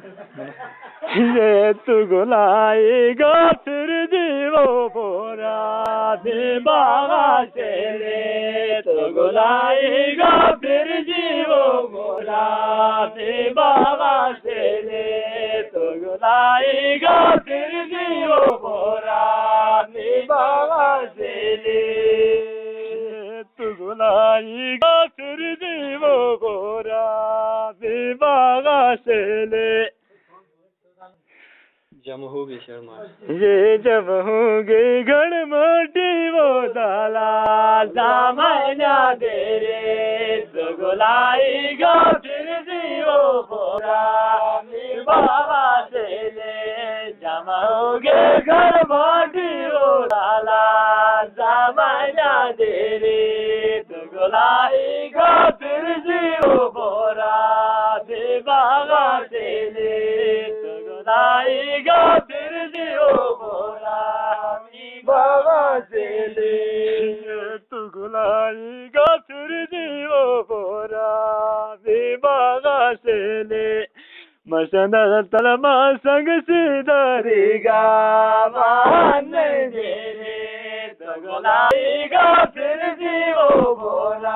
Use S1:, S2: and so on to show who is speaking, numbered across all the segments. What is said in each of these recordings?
S1: ये तू गुलाएगा फिर जीवो बोरा बाबा चले तू गुलाएगा फिर जीवो बोरा बाबा चले तू गुलाएगा फिर जीवो बोरा बाबा चले तू गुलाएगा फिर जीवो बोरा बाबा चले
S2: जम होगी शर्मा
S1: ये जब होंगे गणमोटी वो दाला दामना तेरे तो गुलाएगा फिर जीवो बोरा बाबा तेरे जब होंगे गणमोटी वो दाला दामना तेरे तो गुलाएगा फिर जीवो बोरा बाबा तेरे गुलाएगा फिर जीवो बोरा बाबा चले तू गुलाएगा फिर जीवो बोरा बाबा चले मसंद तलमा संग सिदरेगा मान तेरे तो गुलाएगा फिर जीवो बोरा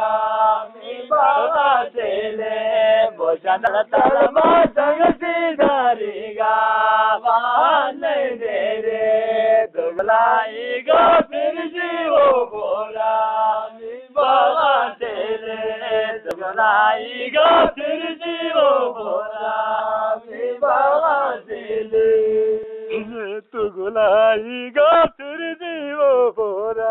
S1: बाबा चले मसंद तलमा संग सिदरेगा मान तेरे तो गुलाएगा फिर जीवो बोरा बाबा चले तो गुलाएगा फिर जीवो बोरा बाबा चले तू गुलाएगा फिर जीवो बोरा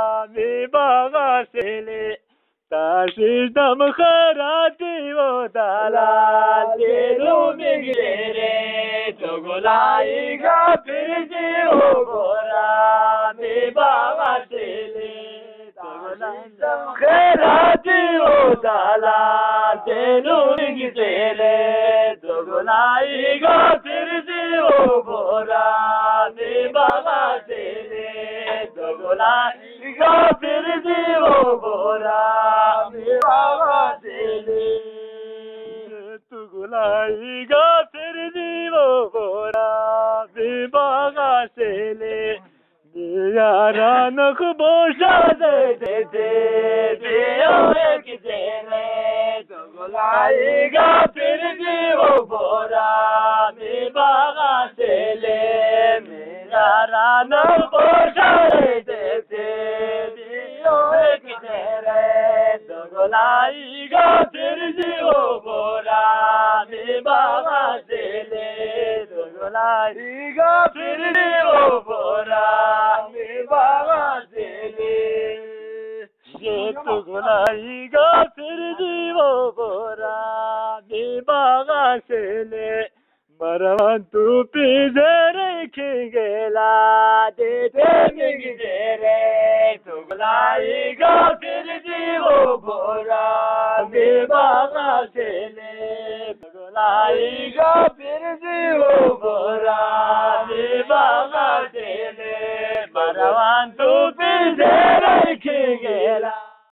S1: बाबा चले ताशी दम खराती वो दाला तेरू बिगड़े तो गुलाएगा फिर जीवो बोरा बाबा चले दम खराती वो दाला तेरू बिगड़े तो गुलाएगा फिर जीवो बोरा बाबा चले तो गुलाएगा फिर जीवो बोरा बाबा चले तू गुलाएगा फिर जीवो बोरा बाबा चले यारा नख बोशा दे एक चले तो गुलाएगा फिर जीवो बोरा बाबा चले मेरा राना बोशा दे एक चले तो गुलाएगा फिर जीवो बोरा बाबा चले तो गुलाएगा फिर जीवो बोरा बाबा चले ये तो गुलाएगा फिर जीवो बोरा बाबा चले मरवा तू पीछे रखेंगेला दे रे तो गुलाएगा फिर जीवो बोरा बाबा चले गुलाएगा फिर जीवो बोरा